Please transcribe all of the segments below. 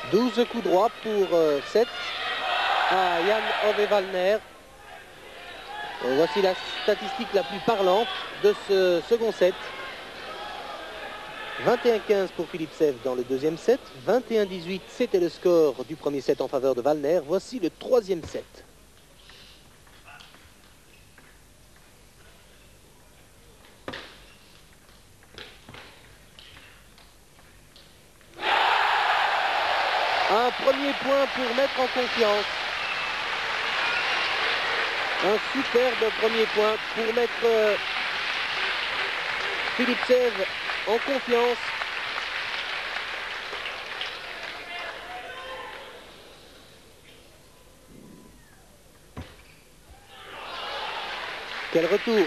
12 coups droits pour 7 à Jan Ove Wallner. Voici la statistique la plus parlante de ce second set. 21-15 pour Philippe Saive dans le deuxième set. 21-18, c'était le score du premier set en faveur de Wallner. Voici le troisième set. Un premier point pour mettre en confiance. Un superbe premier point pour mettre Philippe Saive en confiance. Quel retour!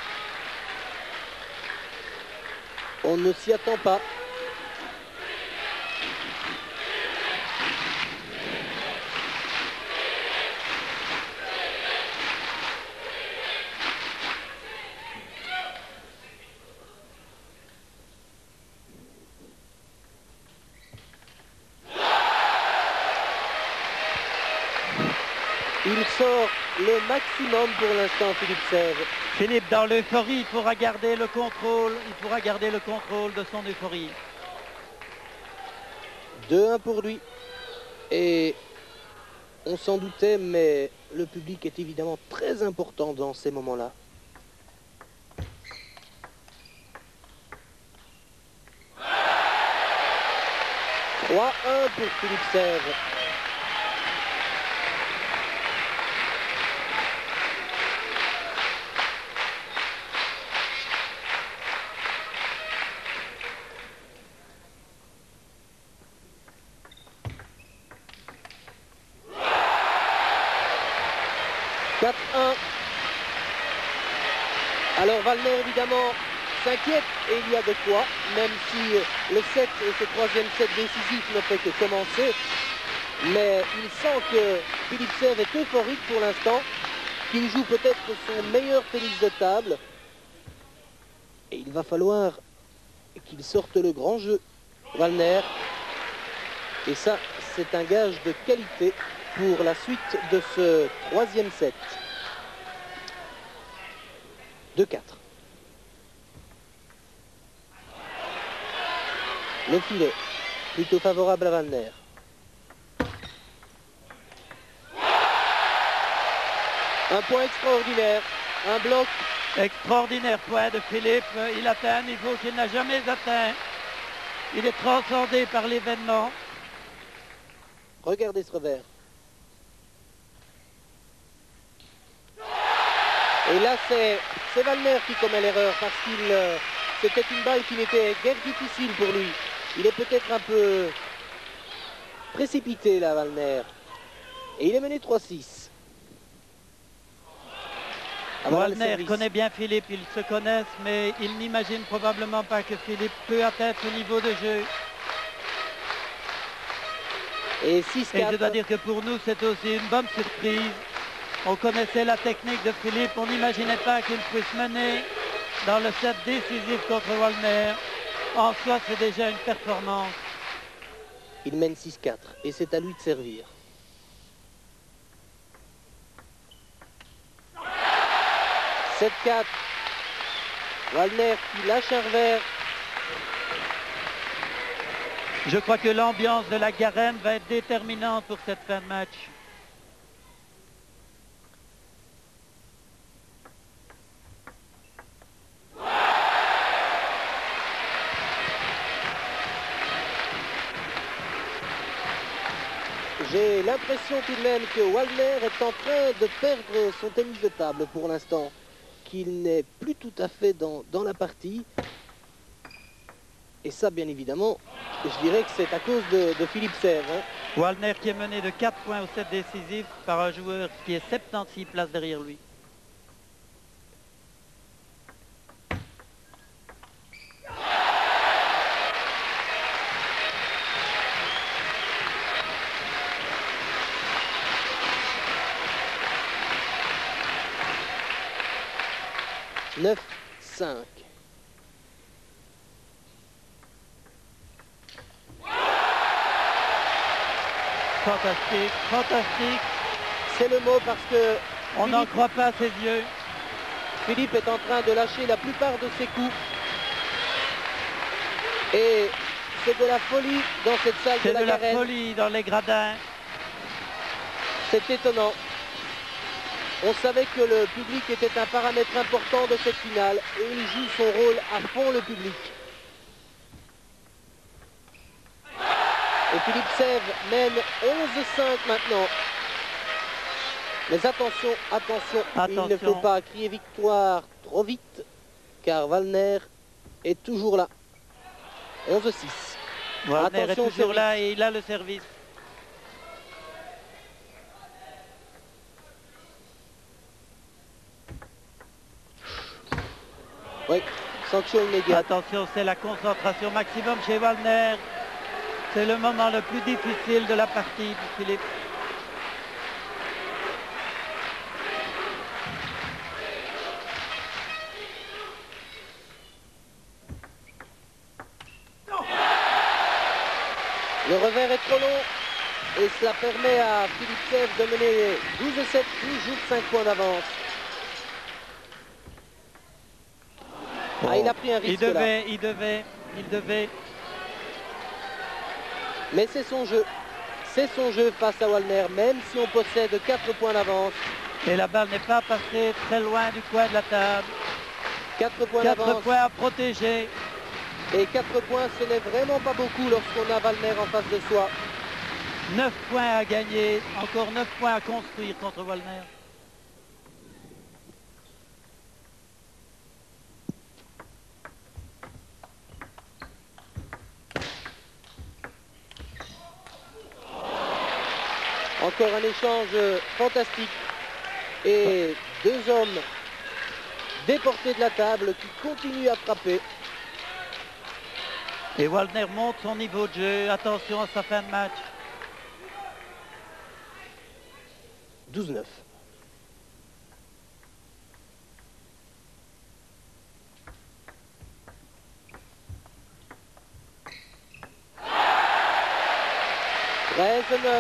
On ne s'y attend pas. Il sort le maximum pour l'instant, Philippe Saive. Philippe, dans l'euphorie, il pourra garder le contrôle. Il pourra garder le contrôle de son euphorie. 2-1 pour lui. Et on s'en doutait, mais le public est évidemment très important dans ces moments-là. « 3-1 pour Philippe Saive. Alors Wallner évidemment s'inquiète et il y a de quoi, même si le set et ce troisième set décisif ne fait que commencer. Mais il sent que Philippe Saive est euphorique pour l'instant, qu'il joue peut-être son meilleur tennis de table. Et il va falloir qu'il sorte le grand jeu, Wallner. Et ça, c'est un gage de qualité pour la suite de ce troisième set. 2-4. Le filet, plutôt favorable à Wallner. Un point extraordinaire, un bloc. Extraordinaire point de Philippe. Il atteint un niveau qu'il n'a jamais atteint. Il est transcendé par l'événement. Regardez ce revers. Et là, c'est Wallner qui commet l'erreur parce qu'il c'était une balle qui n'était guère difficile pour lui. Il est peut-être un peu précipité là, Wallner. Et il est mené 3-6. Wallner connaît bien Philippe, ils se connaissent, mais il n'imagine probablement pas que Philippe peut atteindre ce niveau de jeu. Et 6-4. Et je dois dire que pour nous, c'est aussi une bonne surprise. On connaissait la technique de Philippe, on n'imaginait pas qu'il puisse mener dans le set décisif contre Wallner. En soi, c'est déjà une performance. Il mène 6-4 et c'est à lui de servir. « 7-4. Wallner qui lâche un revers. Je crois que l'ambiance de la Garenne va être déterminante pour cette fin de match. J'ai l'impression tout de même que Wallner est en train de perdre son tennis de table pour l'instant, qu'il n'est plus tout à fait dans la partie. Et ça, bien évidemment, je dirais que c'est à cause de Philippe Saive. Hein. Wallner qui est mené de 4 points au set décisif par un joueur qui est 76 places derrière lui. « 9-5. Fantastique, fantastique. C'est le mot parce que On n'en croit pas à ses yeux. Philippe est en train de lâcher la plupart de ses coups. Et c'est de la folie dans cette salle de C'est la de la Garenne. folie dans les gradins. C'est étonnant. On savait que le public était un paramètre important de cette finale et il joue son rôle à fond, le public. Et Philippe Sèvres mène 11-5 maintenant. Mais attention, attention, il ne faut pas crier victoire trop vite, car Wallner est toujours là. 11-6. Wallner est toujours service. là et il a le service. Oui, sanction immédiate. Attention, c'est la concentration maximum chez Wallner. C'est le moment le plus difficile de la partie pour Philippe. Le revers est trop long et cela permet à Philippe Sèvres de mener 12-7, toujours 5 points d'avance. Bon. Ah, il a pris un risque là. Il devait. Mais c'est son jeu. C'est son jeu face à Wallner, même si on possède 4 points d'avance. Et la balle n'est pas passée très loin du coin de la table. 4 points 4 d'avance. points à protéger. Et 4 points, ce n'est vraiment pas beaucoup lorsqu'on a Wallner en face de soi. 9 points à gagner. Encore 9 points à construire contre Wallner. Encore un échange fantastique. Et 2 hommes déportés de la table qui continuent à frapper. Et Wallner monte son niveau de jeu. Attention à sa fin de match. 12-9. « 13-9.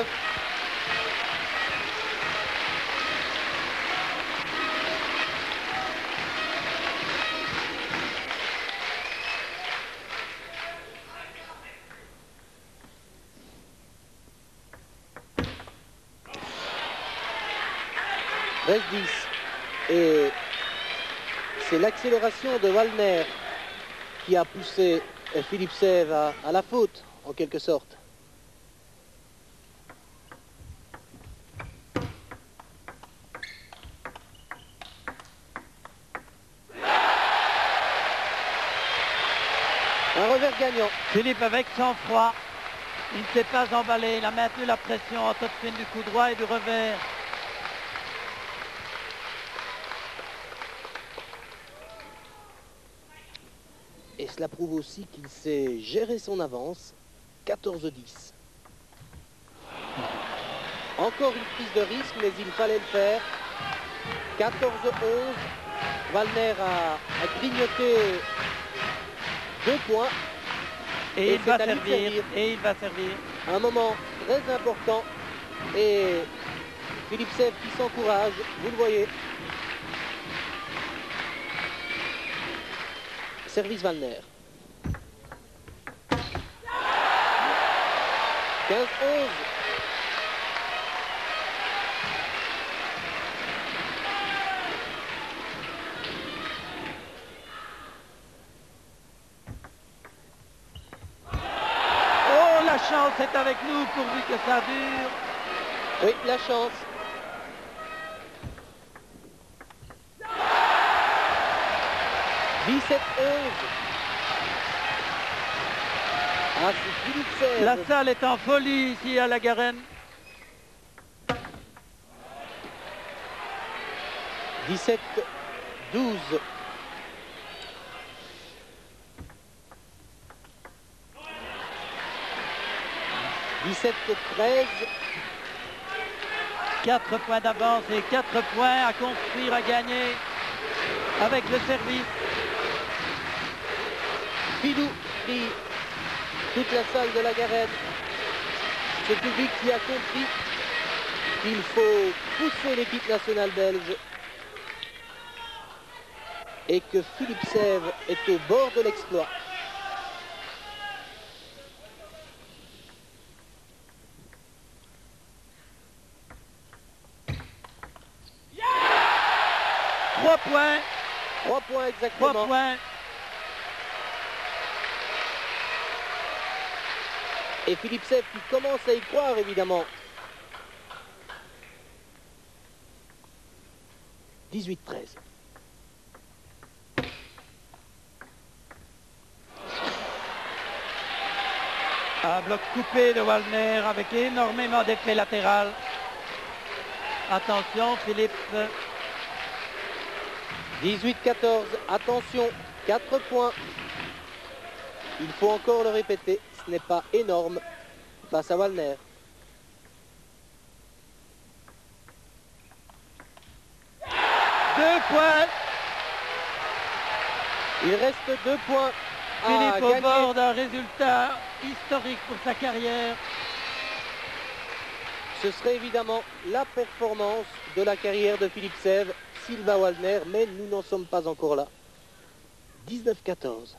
Reste 10. Et c'est l'accélération de Wallner qui a poussé Philippe Sèvres à la faute, en quelque sorte. Un revers gagnant. Philippe avec sang-froid. Il ne s'est pas emballé. Il a maintenu la pression en top spin du coup droit et du revers. Et cela prouve aussi qu'il sait gérer son avance. 14-10. Encore une prise de risque, mais il fallait le faire. 14-11. Wallner a grignoté 2 points. Et il va c'est à lui de servir. Et il va servir. Un moment très important. Et Philippe Sèvres qui s'encourage, vous le voyez. Service Wallner. 15-11. Oh, la chance est avec nous pourvu que ça dure. Oui, la chance. « 17-11. » Ah, c'est Philippe Sèvres. La salle est en folie ici à la Garenne. 17-12. 17-13. 4 points d'avance et 4 points à construire, à gagner avec le service. Philou prie toute la salle de la Garenne. ce public qui a compris qu'il faut pousser l'équipe nationale belge et que Philippe Sèvres est au bord de l'exploit. Trois points. 3 points exactement. 3 points. Et Philippe Sèvres qui commence à y croire évidemment. 18-13. Un bloc coupé de Wallner avec énormément d'effets latéral. Attention Philippe. 18-14, attention, 4 points. Il faut encore le répéter, ce n'est pas énorme face à Wallner. Deux points. Il reste 2 points à Philippe au gagner. bord d'un résultat historique pour sa carrière. Ce serait évidemment la performance de la carrière de Philippe Sèvres, Sylvain Wallner, mais nous n'en sommes pas encore là. 19-14.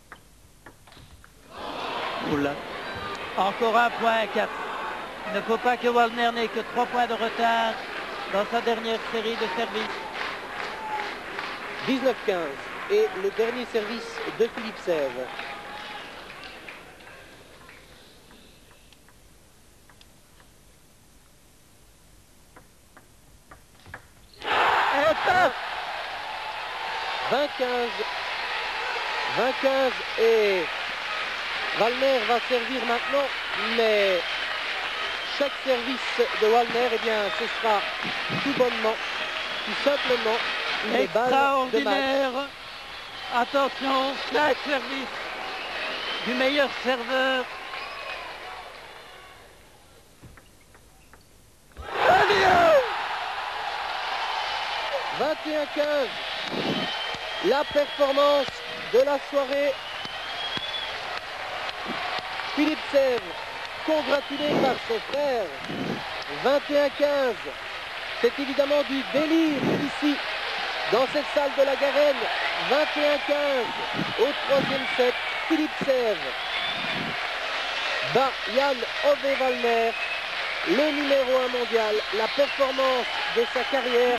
Oula. Encore un point, 4. Il ne faut pas que Wallner n'ait que 3 points de retard dans sa dernière série de services. 19-15. Et le dernier service de Philippe Sèvres. Et passe. 20-15. 20-15 et Wallner va servir maintenant, mais chaque service de Wallner, eh bien, ce sera tout bonnement, tout simplement une balle de match. Extraordinaire. Attention, 5 services du meilleur serveur. Adieu. 21-15. La performance de la soirée. Philippe Sèvres, congratulé par son frère. 21-15. C'est évidemment du délire ici, dans cette salle de la Garenne. 21-15. Au troisième set, Philippe Sèvres bat Jan Ove Wallner, le numéro 1 mondial, la performance de sa carrière.